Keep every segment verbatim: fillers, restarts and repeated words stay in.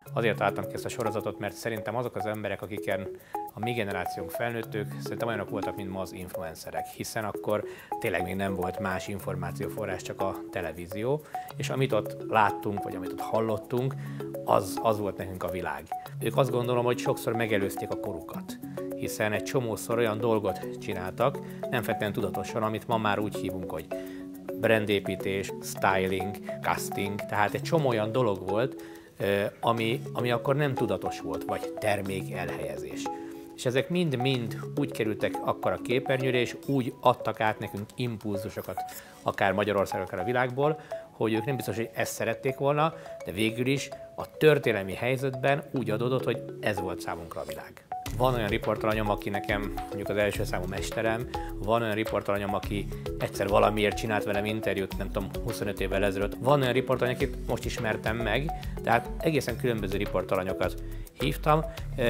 Azért találtam ki ezt a sorozatot, mert szerintem azok az emberek, akiken a mi generációnk felnőttük, szerintem olyanok voltak, mint ma az influencerek, hiszen akkor tényleg még nem volt más információforrás, csak a televízió, és amit ott láttunk, vagy amit ott hallottunk, az, az volt nekünk a világ. Ők azt gondolom, hogy sokszor megelőzték a korukat, hiszen egy csomószor olyan dolgot csináltak, nem feltétlenül tudatosan, amit ma már úgy hívunk, hogy brandépítés, styling, casting, tehát egy csomó olyan dolog volt, ami, ami akkor nem tudatos volt, vagy termék elhelyezés. És ezek mind-mind úgy kerültek akkor a képernyőre, és úgy adtak át nekünk impulzusokat, akár Magyarországon, akár a világból, hogy ők nem biztos, hogy ezt szerették volna, de végül is a történelmi helyzetben úgy adódott, hogy ez volt számunkra a világ. Van olyan riportalanyom, aki nekem mondjuk az első számú mesterem, van olyan riportalanyom, aki egyszer valamiért csinált velem interjút, nem tudom, huszonöt évvel ezelőtt. Van olyan riportalany, akit most ismertem meg, tehát egészen különböző riportalanyokat hívtam,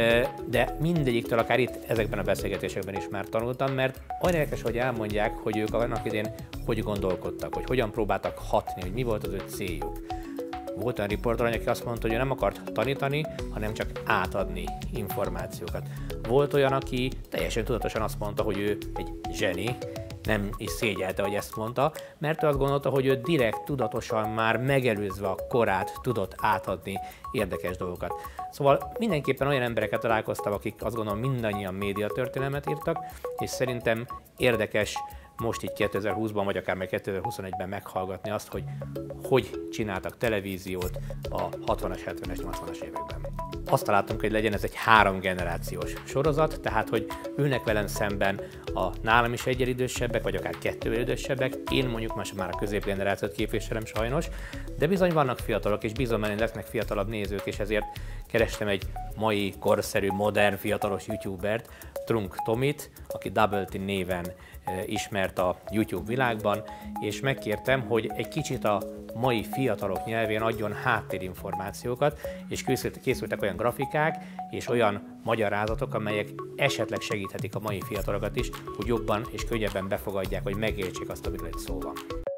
de mindegyiktől akár itt ezekben a beszélgetésekben is már tanultam, mert olyan érdekes, hogy elmondják, hogy ők annak idén hogy gondolkodtak, hogy hogyan próbáltak hatni, hogy mi volt az ő céljuk. Volt olyan riportalany, aki azt mondta, hogy ő nem akart tanítani, hanem csak átadni információkat. Volt olyan, aki teljesen tudatosan azt mondta, hogy ő egy zseni, nem is szégyelte, hogy ezt mondta, mert ő azt gondolta, hogy ő direkt, tudatosan már megelőzve a korát tudott átadni érdekes dolgokat. Szóval mindenképpen olyan embereket találkoztam, akik azt gondolom mindannyian médiatörténelmet írtak, és szerintem érdekes most így kétezer-húszban, vagy akár meg kétezer-huszonegyben meghallgatni azt, hogy hogy csináltak televíziót a hatvanas, hetvenes, nyolcvanas években. Azt találtunk, hogy legyen ez egy három generációs sorozat, tehát hogy ülnek velem szemben a nálam is egyel idősebbek, vagy akár kettővel idősebbek, én mondjuk most már a középgenerációt képviselem sajnos, de bizony vannak fiatalok, és bizony benne lesznek fiatalabb nézők, és ezért kerestem egy mai, korszerű, modern, fiatalos youtubert, Trunk Tomit, aki Double T néven ismert a YouTube világban, és megkértem, hogy egy kicsit a mai fiatalok nyelvén adjon háttérinformációkat, és készültek olyan grafikák és olyan magyarázatok, amelyek esetleg segíthetik a mai fiatalokat is, hogy jobban és könnyebben befogadják, hogy megértsék azt, amiről itt szó van.